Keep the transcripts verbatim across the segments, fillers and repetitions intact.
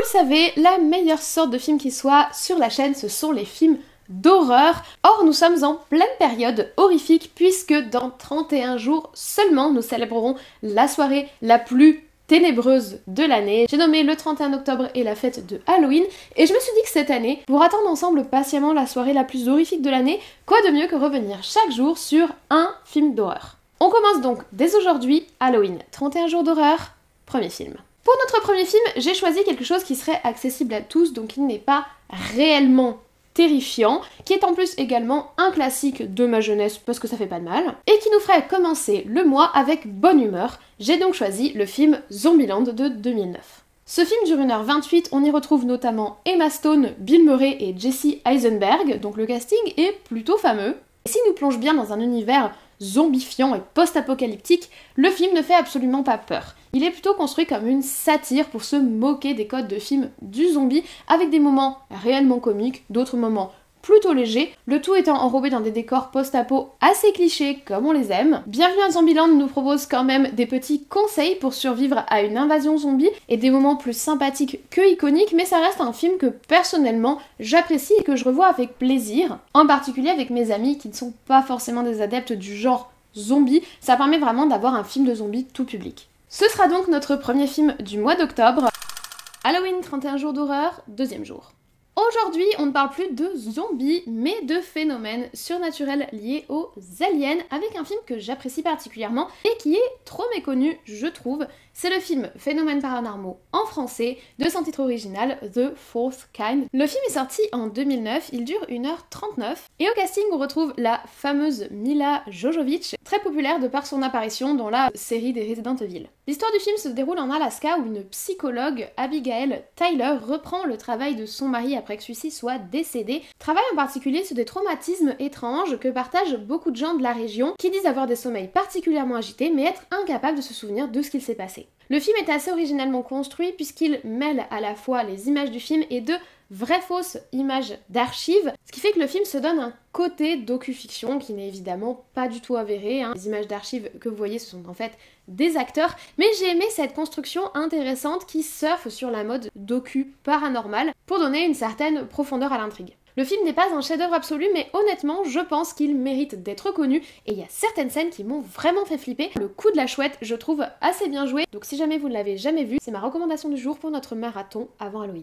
le savez, la meilleure sorte de film qui soit sur la chaîne, ce sont les films d'horreur. Or, nous sommes en pleine période horrifique puisque dans trente et un jours seulement, nous célébrerons la soirée la plus ténébreuse de l'année. J'ai nommé le trente et un octobre et la fête de Halloween et je me suis dit que cette année, pour attendre ensemble patiemment la soirée la plus horrifique de l'année, quoi de mieux que revenir chaque jour sur un film d'horreur. On commence donc dès aujourd'hui, Halloween, trente et un jours d'horreur, premier film. Pour notre premier film, j'ai choisi quelque chose qui serait accessible à tous, donc qui n'est pas réellement terrifiant, qui est en plus également un classique de ma jeunesse parce que ça fait pas de mal, et qui nous ferait commencer le mois avec bonne humeur. J'ai donc choisi le film Zombieland de deux mille neuf. Ce film dure une heure vingt-huit, on y retrouve notamment Emma Stone, Bill Murray et Jesse Eisenberg, donc le casting est plutôt fameux. Et s'il nous plonge bien dans un univers zombifiant et post-apocalyptique, le film ne fait absolument pas peur. Il est plutôt construit comme une satire pour se moquer des codes de film du zombie, avec des moments réellement comiques, d'autres moments plutôt légers, le tout étant enrobé dans des décors post-apo assez clichés comme on les aime. Bienvenue à Zombieland nous propose quand même des petits conseils pour survivre à une invasion zombie et des moments plus sympathiques que iconiques, mais ça reste un film que personnellement j'apprécie et que je revois avec plaisir, en particulier avec mes amis qui ne sont pas forcément des adeptes du genre zombie. Ça permet vraiment d'avoir un film de zombie tout public. Ce sera donc notre premier film du mois d'octobre. Halloween, trente et un jours d'horreur, deuxième jour. Aujourd'hui, on ne parle plus de zombies, mais de phénomènes surnaturels liés aux aliens, avec un film que j'apprécie particulièrement et qui est trop méconnu, je trouve. C'est le film Phénomènes paranormaux en français, de son titre original The Fourth Kind. Le film est sorti en deux mille neuf, il dure une heure trente-neuf, et au casting on retrouve la fameuse Milla Jovovich, très populaire de par son apparition dans la série des Resident Evil. L'histoire du film se déroule en Alaska où une psychologue, Abigail Tyler, reprend le travail de son mari après que celui-ci soit décédé. Travail en particulier sur des traumatismes étranges que partagent beaucoup de gens de la région qui disent avoir des sommeils particulièrement agités mais être incapables de se souvenir de ce qu'il s'est passé. Le film est assez originellement construit puisqu'il mêle à la fois les images du film et de vraies fausses images d'archives, ce qui fait que le film se donne un côté docu-fiction qui n'est évidemment pas du tout avéré, hein. Les images d'archives que vous voyez ce sont en fait des acteurs, mais j'ai aimé cette construction intéressante qui surfe sur la mode docu paranormal pour donner une certaine profondeur à l'intrigue. Le film n'est pas un chef-d'œuvre absolu, mais honnêtement, je pense qu'il mérite d'être connu et il y a certaines scènes qui m'ont vraiment fait flipper. Le coup de la chouette, je trouve assez bien joué, donc si jamais vous ne l'avez jamais vu, c'est ma recommandation du jour pour notre marathon avant Halloween.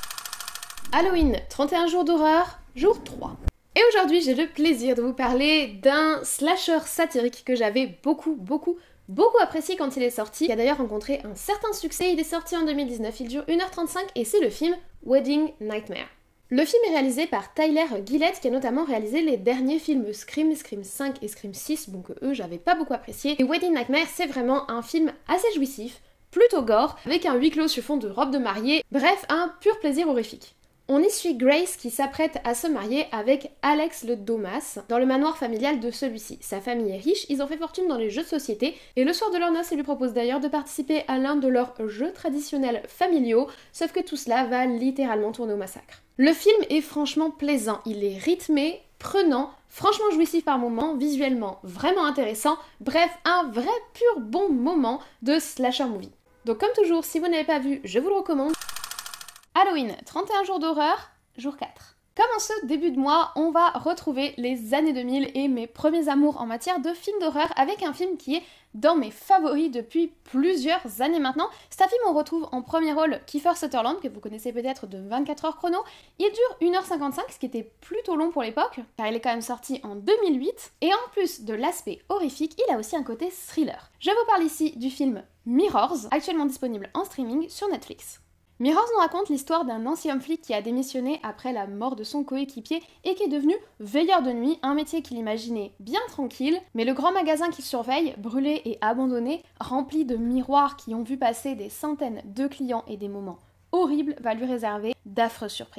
Halloween, trente et un jours d'horreur, jour trois. Et aujourd'hui, j'ai le plaisir de vous parler d'un slasher satirique que j'avais beaucoup, beaucoup, beaucoup apprécié quand il est sorti. Il a d'ailleurs rencontré un certain succès, il est sorti en deux mille dix-neuf, il dure une heure trente-cinq et c'est le film Wedding Nightmare. Le film est réalisé par Tyler Gillett qui a notamment réalisé les derniers films Scream, Scream cinq et Scream six, donc eux j'avais pas beaucoup apprécié. Et Wedding Nightmare c'est vraiment un film assez jouissif, plutôt gore, avec un huis clos sur fond de robe de mariée, bref un pur plaisir horrifique. On y suit Grace qui s'apprête à se marier avec Alex le Domas dans le manoir familial de celui-ci. Sa famille est riche, ils ont fait fortune dans les jeux de société et le soir de leur noces, ils lui proposent d'ailleurs de participer à l'un de leurs jeux traditionnels familiaux, sauf que tout cela va littéralement tourner au massacre. Le film est franchement plaisant, il est rythmé, prenant, franchement jouissif par moments, visuellement vraiment intéressant, bref un vrai pur bon moment de slasher movie. Donc comme toujours, si vous n'avez pas vu, je vous le recommande. Halloween, trente et un jours d'horreur, jour quatre. Comme en ce début de mois, on va retrouver les années deux mille et mes premiers amours en matière de films d'horreur avec un film qui est dans mes favoris depuis plusieurs années maintenant. C'est un film où on retrouve en premier rôle Kiefer Sutherland, que vous connaissez peut-être de vingt-quatre heures chrono. Il dure une heure cinquante-cinq, ce qui était plutôt long pour l'époque, car il est quand même sorti en deux mille huit. Et en plus de l'aspect horrifique, il a aussi un côté thriller. Je vous parle ici du film Mirrors, actuellement disponible en streaming sur Netflix. Mirrors nous raconte l'histoire d'un ancien flic qui a démissionné après la mort de son coéquipier et qui est devenu veilleur de nuit, un métier qu'il imaginait bien tranquille, mais le grand magasin qu'il surveille, brûlé et abandonné, rempli de miroirs qui ont vu passer des centaines de clients et des moments horribles, va lui réserver d'affreuses surprises.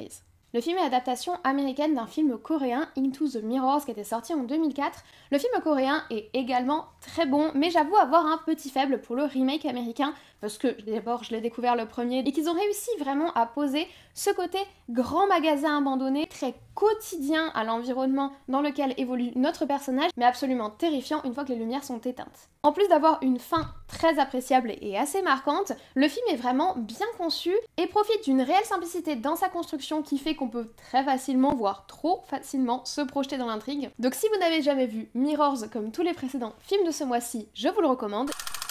Le film est l'adaptation américaine d'un film coréen, Into the Mirrors, qui était sorti en deux mille quatre. Le film coréen est également très bon, mais j'avoue avoir un petit faible pour le remake américain, parce que d'abord je l'ai découvert le premier, et qu'ils ont réussi vraiment à poser ce côté grand magasin abandonné, très quotidien à l'environnement dans lequel évolue notre personnage, mais absolument terrifiant une fois que les lumières sont éteintes. En plus d'avoir une fin très appréciable et assez marquante, le film est vraiment bien conçu et profite d'une réelle simplicité dans sa construction qui fait qu'on peut très facilement, voire trop facilement, se projeter dans l'intrigue. Donc si vous n'avez jamais vu Mirrors comme tous les précédents films de ce mois-ci, je vous le recommande.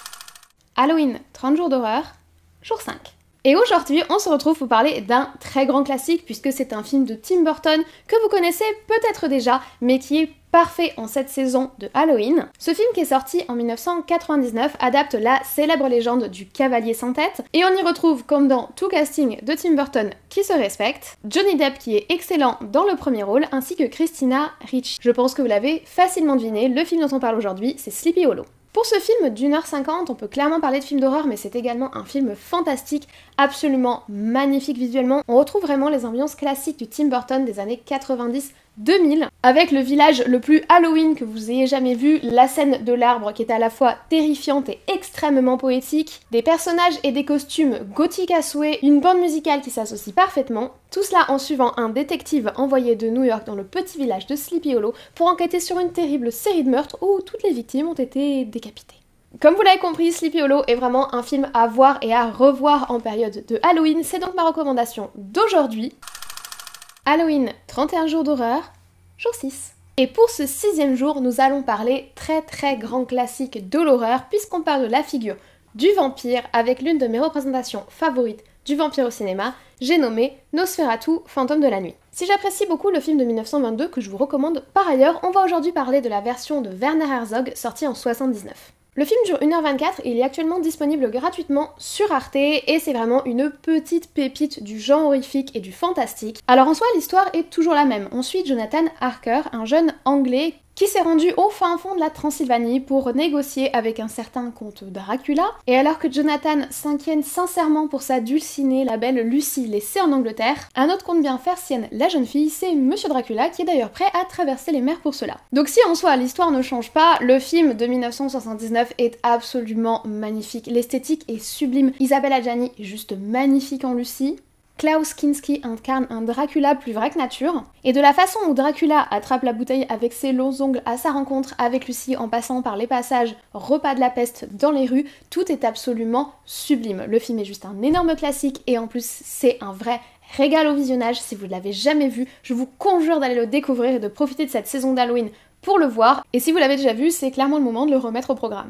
Halloween, trente jours d'horreur, jour cinq. Et aujourd'hui, on se retrouve pour parler d'un très grand classique puisque c'est un film de Tim Burton que vous connaissez peut-être déjà, mais qui est parfait en cette saison de Halloween. Ce film qui est sorti en mille neuf cent quatre-vingt-dix-neuf adapte la célèbre légende du cavalier sans tête et on y retrouve, comme dans tout casting de Tim Burton qui se respecte, Johnny Depp qui est excellent dans le premier rôle ainsi que Christina Ricci. Je pense que vous l'avez facilement deviné, le film dont on parle aujourd'hui c'est Sleepy Hollow. Pour ce film d'une heure cinquante, on peut clairement parler de film d'horreur, mais c'est également un film fantastique, absolument magnifique visuellement. On retrouve vraiment les ambiances classiques du Tim Burton des années quatre-vingt-dix deux mille, avec le village le plus Halloween que vous ayez jamais vu, la scène de l'arbre qui est à la fois terrifiante et extrêmement poétique, des personnages et des costumes gothiques à souhait, une bande musicale qui s'associe parfaitement, tout cela en suivant un détective envoyé de New York dans le petit village de Sleepy Hollow pour enquêter sur une terrible série de meurtres où toutes les victimes ont été décapitées. Comme vous l'avez compris, Sleepy Hollow est vraiment un film à voir et à revoir en période de Halloween, c'est donc ma recommandation d'aujourd'hui. Halloween, trente et un jours d'horreur, jour six. Et pour ce sixième jour, nous allons parler très très grand classique de l'horreur puisqu'on parle de la figure du vampire avec l'une de mes représentations favorites du vampire au cinéma, j'ai nommé Nosferatu, fantôme de la nuit. Si j'apprécie beaucoup le film de mille neuf cent vingt-deux que je vous recommande par ailleurs, on va aujourd'hui parler de la version de Werner Herzog sortie en soixante-dix-neuf. Le film dure une heure vingt-quatre et il est actuellement disponible gratuitement sur Arte et c'est vraiment une petite pépite du genre horrifique et du fantastique. Alors en soi, l'histoire est toujours la même. On suit Jonathan Harker, un jeune anglais qui s'est rendu au fin fond de la Transylvanie pour négocier avec un certain comte Dracula. Et alors que Jonathan s'inquiète sincèrement pour sa dulcinée, la belle Lucie laissée en Angleterre, un autre comte bien faire sienne la jeune fille, c'est Monsieur Dracula qui est d'ailleurs prêt à traverser les mers pour cela. Donc si en soi l'histoire ne change pas, le film de mille neuf cent soixante-dix-neuf est absolument magnifique. L'esthétique est sublime, Isabelle Adjani est juste magnifique en Lucie. Klaus Kinski incarne un Dracula plus vrai que nature, et de la façon où Dracula attrape la bouteille avec ses longs ongles à sa rencontre avec Lucie en passant par les passages repas de la peste dans les rues, tout est absolument sublime. Le film est juste un énorme classique et en plus c'est un vrai régal au visionnage. Si vous ne l'avez jamais vu, je vous conjure d'aller le découvrir et de profiter de cette saison d'Halloween pour le voir, et si vous l'avez déjà vu, c'est clairement le moment de le remettre au programme.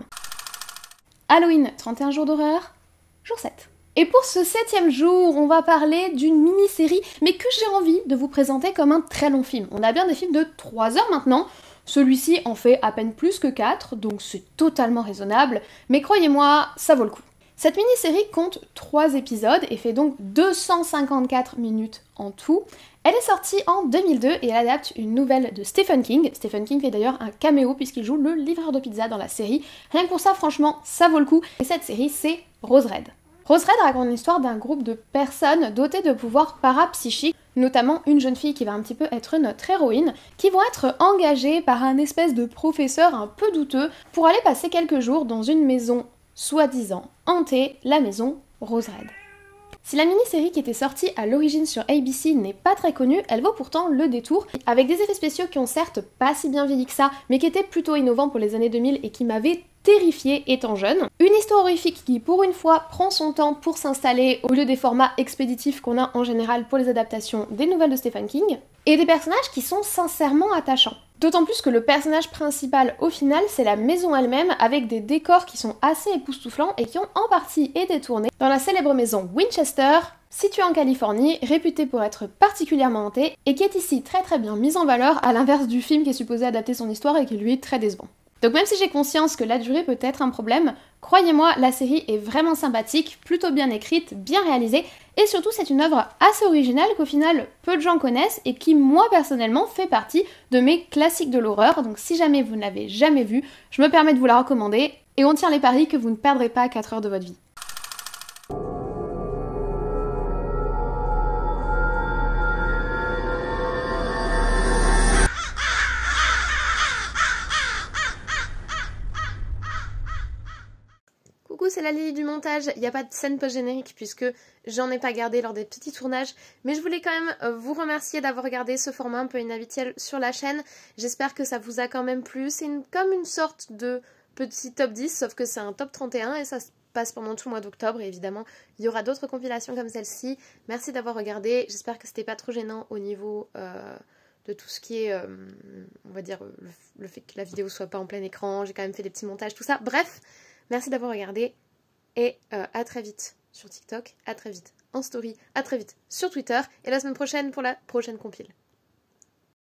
Halloween, trente et un jours d'horreur, jour sept. Et pour ce septième jour, on va parler d'une mini-série, mais que j'ai envie de vous présenter comme un très long film. On a bien des films de trois heures maintenant, celui-ci en fait à peine plus que quatre, donc c'est totalement raisonnable, mais croyez-moi, ça vaut le coup. Cette mini-série compte trois épisodes et fait donc deux cent cinquante-quatre minutes en tout. Elle est sortie en deux mille deux et elle adapte une nouvelle de Stephen King. Stephen King fait d'ailleurs un caméo puisqu'il joue le livreur de pizza dans la série. Rien que pour ça, franchement, ça vaut le coup. Et cette série, c'est Rose Red. Rose Red raconte l'histoire d'un groupe de personnes dotées de pouvoirs parapsychiques, notamment une jeune fille qui va un petit peu être notre héroïne, qui vont être engagées par un espèce de professeur un peu douteux pour aller passer quelques jours dans une maison soi-disant hantée, la maison Rose Red. Si la mini-série qui était sortie à l'origine sur A B C n'est pas très connue, elle vaut pourtant le détour, avec des effets spéciaux qui ont certes pas si bien vieilli que ça, mais qui étaient plutôt innovants pour les années deux mille et qui m'avaient terrifiée étant jeune. Une histoire horrifique qui pour une fois prend son temps pour s'installer au lieu des formats expéditifs qu'on a en général pour les adaptations des nouvelles de Stephen King, et des personnages qui sont sincèrement attachants. D'autant plus que le personnage principal au final c'est la maison elle-même avec des décors qui sont assez époustouflants et qui ont en partie été tournés dans la célèbre maison Winchester, située en Californie, réputée pour être particulièrement hantée et qui est ici très très bien mise en valeur à l'inverse du film qui est supposé adapter son histoire et qui lui est très décevant. Donc même si j'ai conscience que la durée peut être un problème, croyez-moi, la série est vraiment sympathique, plutôt bien écrite, bien réalisée, et surtout c'est une œuvre assez originale qu'au final peu de gens connaissent et qui moi personnellement fait partie de mes classiques de l'horreur, donc si jamais vous ne l'avez jamais vue, je me permets de vous la recommander, et on tient les paris que vous ne perdrez pas quatre heures de votre vie. coup, c'est la Lily du montage. Il n'y a pas de scène post-générique puisque j'en ai pas gardé lors des petits tournages. Mais je voulais quand même vous remercier d'avoir regardé ce format un peu inhabituel sur la chaîne. J'espère que ça vous a quand même plu. C'est une, comme une sorte de petit top dix, sauf que c'est un top trente et un et ça se passe pendant tout le mois d'octobre. Et évidemment, il y aura d'autres compilations comme celle-ci. Merci d'avoir regardé. J'espère que c'était pas trop gênant au niveau... Euh, de tout ce qui est, euh, on va dire, le, le fait que la vidéo soit pas en plein écran, j'ai quand même fait des petits montages, tout ça. Bref, merci d'avoir regardé et euh, à très vite sur TikTok, à très vite en story, à très vite sur Twitter et la semaine prochaine pour la prochaine compile.